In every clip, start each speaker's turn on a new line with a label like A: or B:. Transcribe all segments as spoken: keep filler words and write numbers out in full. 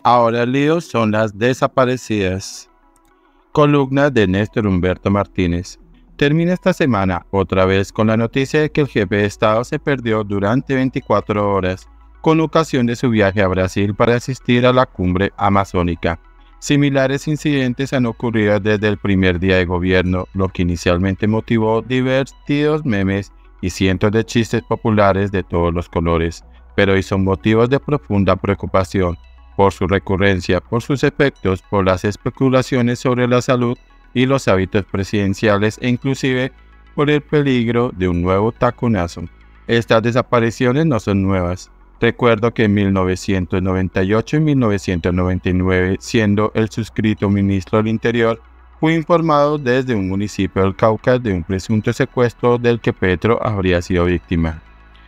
A: Ahora el lío son las desaparecidas. Columna de Néstor Humberto Martínez. Termina esta semana otra vez con la noticia de que el jefe de Estado se perdió durante veinticuatro horas con ocasión de su viaje a Brasil para asistir a la cumbre amazónica. Similares incidentes han ocurrido desde el primer día de gobierno, lo que inicialmente motivó divertidos memes y cientos de chistes populares de todos los colores, pero hoy son motivos de profunda preocupación por su recurrencia, por sus efectos, por las especulaciones sobre la salud y los hábitos presidenciales e inclusive por el peligro de un nuevo taconazo. Estas desapariciones no son nuevas. Recuerdo que en mil novecientos noventa y ocho y mil novecientos noventa y nueve, siendo el suscrito ministro del Interior, fui informado desde un municipio del Cauca de un presunto secuestro del que Petro habría sido víctima.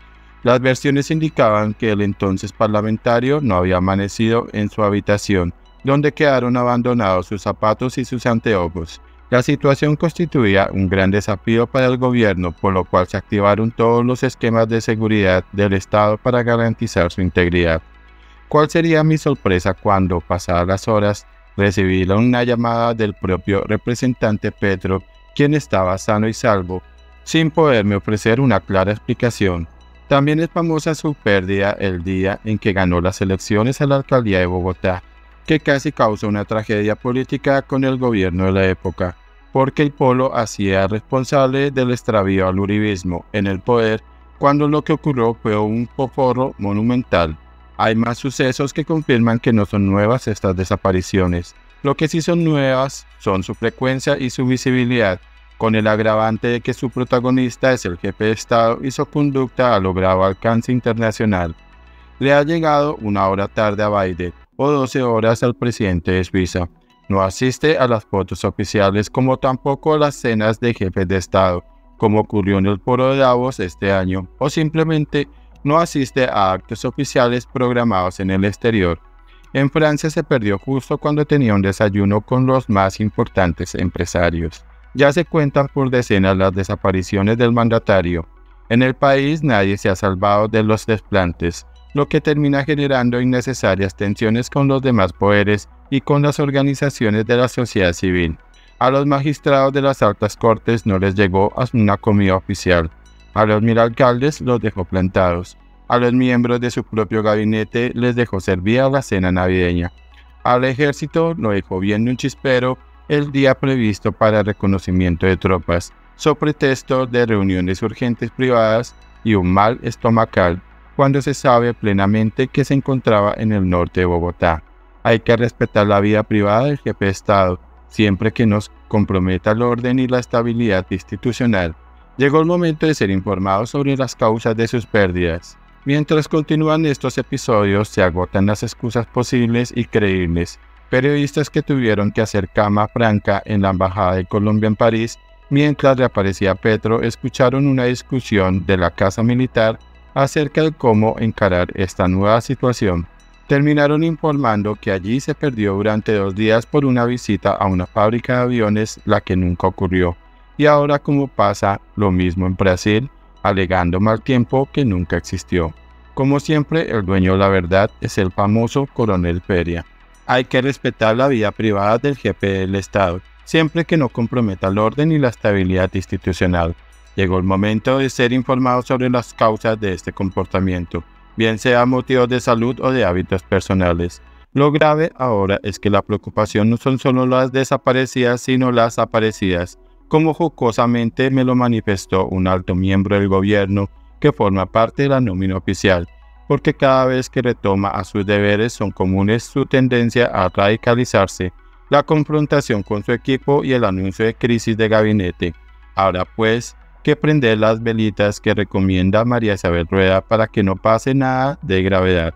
A: Las versiones indicaban que el entonces parlamentario no había amanecido en su habitación, donde quedaron abandonados sus zapatos y sus anteojos. La situación constituía un gran desafío para el gobierno, por lo cual se activaron todos los esquemas de seguridad del Estado para garantizar su integridad. ¿Cuál sería mi sorpresa cuando, pasadas las horas, recibí una llamada del propio representante Petro, quien estaba sano y salvo, sin poderme ofrecer una clara explicación? También es famosa su pérdida el día en que ganó las elecciones a la alcaldía de Bogotá, que casi causó una tragedia política con el gobierno de la época, porque el Polo hacía responsable del extravío al uribismo en el poder, cuando lo que ocurrió fue un poforro monumental. Hay más sucesos que confirman que no son nuevas estas desapariciones. Lo que sí son nuevas son su frecuencia y su visibilidad, con el agravante de que su protagonista es el jefe de Estado y su conducta ha logrado alcance internacional. Le ha llegado una hora tarde a Biden o doce horas al presidente de Suiza. No asiste a las fotos oficiales como tampoco a las cenas de jefes de Estado, como ocurrió en el foro de Davos este año, o simplemente no asiste a actos oficiales programados en el exterior. En Francia se perdió justo cuando tenía un desayuno con los más importantes empresarios. Ya se cuentan por decenas las desapariciones del mandatario. En el país nadie se ha salvado de los desplantes, lo que termina generando innecesarias tensiones con los demás poderes y con las organizaciones de la sociedad civil. A los magistrados de las altas cortes no les llegó a una comida oficial. A los mil alcaldes los dejó plantados. A los miembros de su propio gabinete les dejó servida la cena navideña. Al ejército lo dejó viendo un chispero el día previsto para el reconocimiento de tropas, sobre pretexto de reuniones urgentes privadas y un mal estomacal, cuando se sabe plenamente que se encontraba en el norte de Bogotá. Hay que respetar la vida privada del jefe de Estado, siempre que nos comprometa el orden y la estabilidad institucional. Llegó el momento de ser informados sobre las causas de sus pérdidas. Mientras continúan estos episodios, se agotan las excusas posibles y creíbles. Periodistas que tuvieron que hacer cama franca en la Embajada de Colombia en París, mientras reaparecía Petro, escucharon una discusión de la Casa Militar acerca de cómo encarar esta nueva situación. Terminaron informando que allí se perdió durante dos días por una visita a una fábrica de aviones, la que nunca ocurrió. Y ahora, como pasa lo mismo en Brasil, alegando mal tiempo que nunca existió. Como siempre, el dueño de la verdad es el famoso Coronel Feria. Hay que respetar la vida privada del jefe del Estado, siempre que no comprometa el orden y la estabilidad institucional. Llegó el momento de ser informados sobre las causas de este comportamiento, bien sea motivos de salud o de hábitos personales. Lo grave ahora es que la preocupación no son solo las desaparecidas, sino las aparecidas, como jocosamente me lo manifestó un alto miembro del gobierno que forma parte de la nómina oficial, porque cada vez que retoma a sus deberes son comunes su tendencia a radicalizarse, la confrontación con su equipo y el anuncio de crisis de gabinete. Ahora pues, que prender las velitas que recomienda María Isabel Rueda para que no pase nada de gravedad.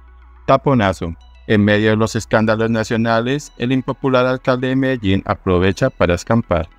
A: Taponazo. En medio de los escándalos nacionales, el impopular alcalde de Medellín aprovecha para escampar.